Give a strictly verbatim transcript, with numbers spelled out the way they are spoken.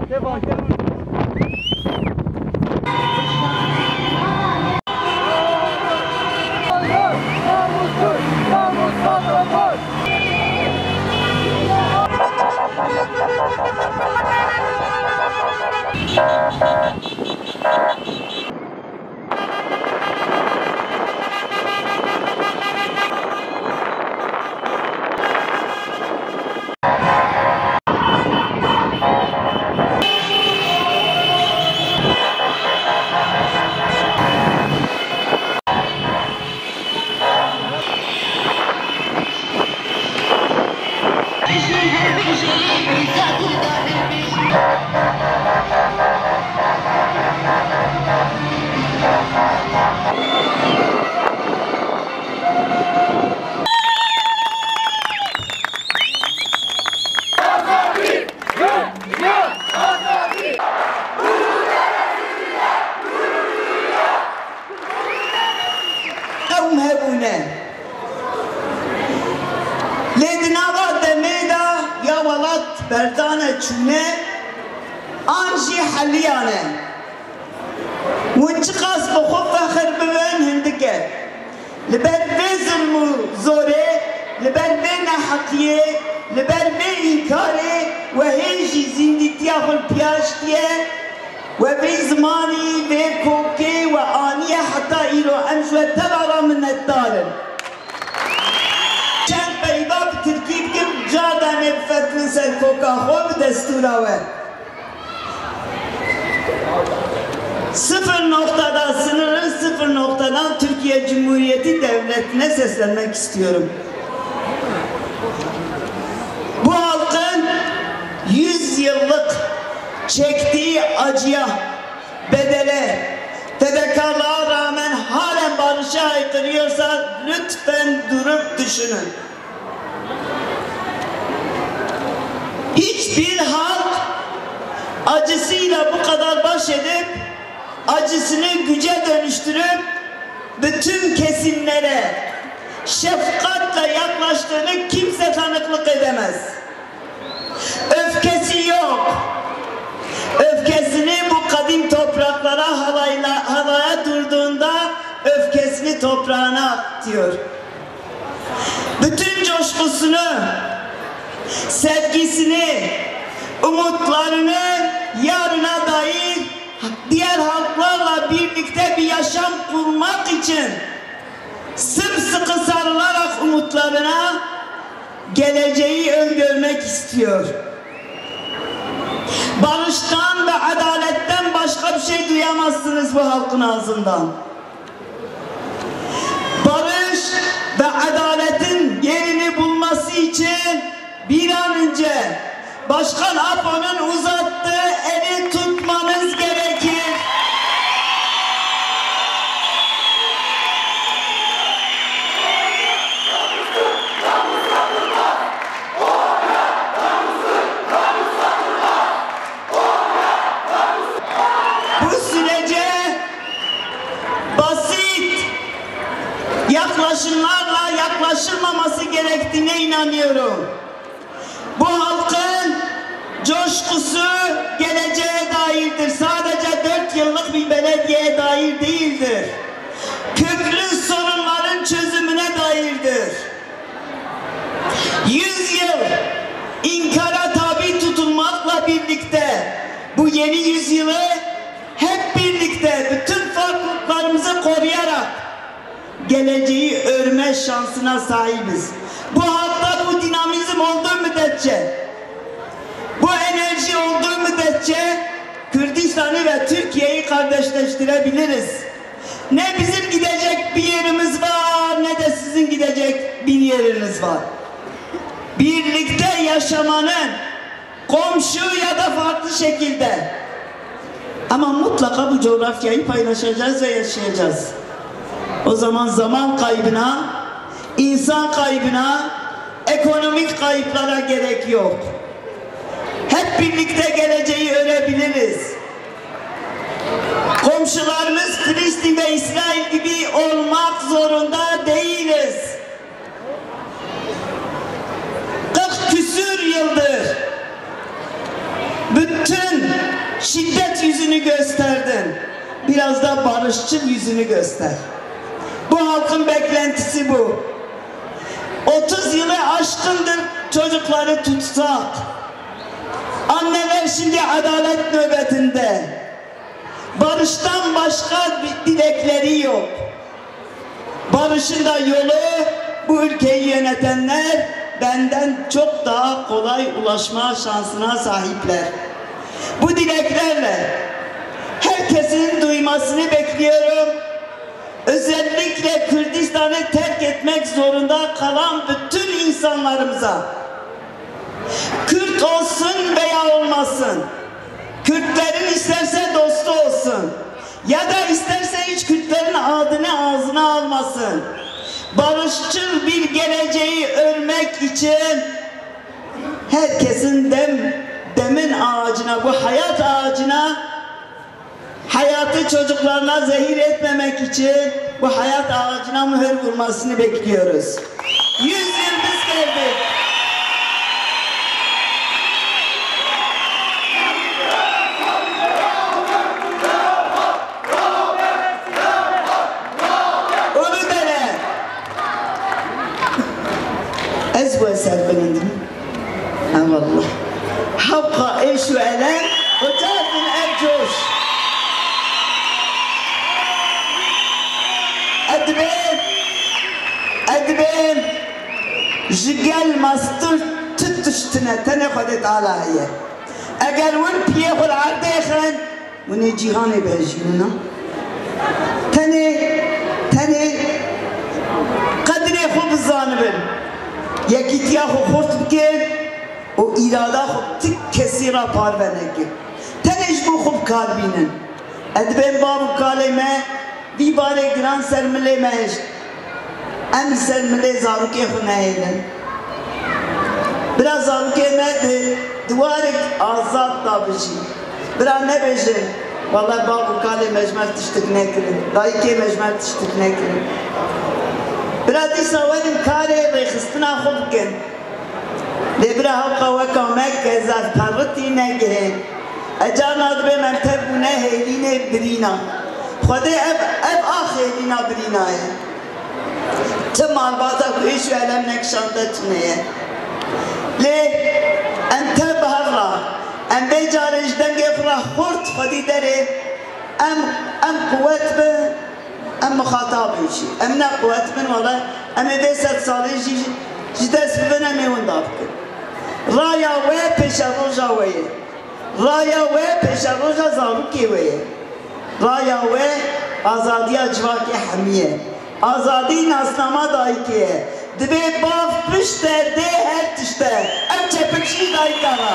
Devam gel. لدناغا دميدا يا ولد بردانة چونه آنجي حليانه ونشقاس بخوف فخر بوين هندكه لبر بي ظلم زوره لبر بي نحقيه لبر بي إنكاره وهيجي زندتيا خل بياشتيه وفي زماني في كوكي وآنية حتى إلو أنجوة تبارا من الدارن چند پیدا به ترکیب که جادا نبفت من سر کوکا خوب دستورا و sıfır noktada sınırı sıfır noktadan Türkiye Cumhuriyeti Devleti'ne seslenmek istiyorum. Bu halkın yüz yıllık çektiği acıya, bedele, fedakarlığa rağmen halen barışa aykırıyorsa lütfen durup düşünün. Hiçbir halk acısıyla bu kadar baş edip acısını güce dönüştürüp bütün kesimlere şefkatle yaklaştığını kimse tanıklık edemez. Öfkesi yok. Öfkesini bu kadim topraklara halayla, halaya durduğunda öfkesini toprağına atıyor. Bütün coşkusunu, sevgisini, umutlarını yarına dair diğer halklarla birlikte bir yaşam kurmak için sımsıkı sarılarak umutlarına geleceği öngörmek istiyor. Barıştan ve adaletten başka bir şey duyamazsınız bu halkın ağzından. Barış ve adaletin yerini bulması için bir an önce Başkan Apo'nun uzattığı eli tutmanız gerekir. Bu sürece basit yaklaşımlarla yaklaşılmaması gerektiğine inanıyorum. Bu halkın coşkusu geleceğe dairdir. Sadece dört yıllık bir belediyeye dair değildir. Köklü sorunların çözümüne dairdir. Yüz yıl inkara tabi tutulmakla birlikte bu yeni yüzyılı hep birlikte bütün farklılıklarımızı koruyarak geleceği örme şansına sahibiz. Bu halkta bu dinamizm olduğu müddetçe, bu enerji olduğu müddetçe Kürdistan'ı ve Türkiye'yi kardeşleştirebiliriz. Ne bizim gidecek bir yerimiz var, ne de sizin gidecek bir yeriniz var. Birlikte yaşamanın, komşu ya da farklı şekilde, ama mutlaka bu coğrafyayı paylaşacağız ve yaşayacağız. O zaman zaman kaybına, insan kaybına, ekonomik kayıplara gerek yok. Hep birlikte geleceği örebiliriz. Komşularımız Filistin ve İsrail gibi olmak zorunda değiliz. kırk küsür yıldır bütün Şiddet yüzünü gösterdin. Biraz da barışçıl yüzünü göster. Bu halkın beklentisi bu. otuz yılı aşkındır çocukları tutsak. Anneler şimdi adalet nöbetinde. Barıştan başka bir dilekleri yok. Barışın da yolu bu ülkeyi yönetenler benden çok daha kolay ulaşma şansına sahipler. Bu dileklerle herkesin duymasını bekliyorum. Özellikle Kürdistan'ı terk etmek zorunda kalan bütün insanlarımıza, Kürt olsun veya olmasın, Kürtlerin isterse dostu olsun ya da isterse hiç Kürtlerin adını ağzına almasın, barışçıl bir geleceği örmek için herkesin dem, demin ağacına, bu hayat ağacına, hayatı çocuklarına zehir etmemek için bu hayat ağacına mühür vurmasını bekliyoruz. Yüz yıldız geldi. Uludere. Ez bu eser beğendim. Eyvallah. Havka eşu elem, hocadın ercoş. Edben, edben, jigel mastur tutuştuna tane khudet alaiye. Eğer ون piye khul ardekhan, ون cihan bejuna. Tane, tane, kadri khub zanibin. Yekitiya khu khurt bken, o irada khub tik kesira parveneki. Tane jbu khub karbinin. Edben babu kaleme. Bir bari gran sermile meş, em sermile zaruke xunaylen. Biraz zaruke nerede? Duvarek azat da bişi. Biraz ne beşi? Vallahi babu kale mecmer tiştik nekirin, dayke mecmer tiştik nekirin. Biraz di savarim kare ve xistina xubken. De biraz havka ve kamek kezar parvati negehe. Ecan adbe menteb bu ne heline birina. خدا اب اب آخری نبرینایه تمام باتا کویش و علم نکشانده تنیه لی انت بهرا ام بیجارش دنگی فرا خورد خودی داره ام ام قوت به ام مخاطبیشی ام نه قوت من والله ام بیست سالی جی جدس ببینم میون دابکن رایا و پیش روزا ویه رایا و پیش روزا زاروکی ویه رایا و آزادی اجواک حمیه آزادی ناسنامه دایی که دبی باف پشت ده هر تشته ام چه پکشی دایی که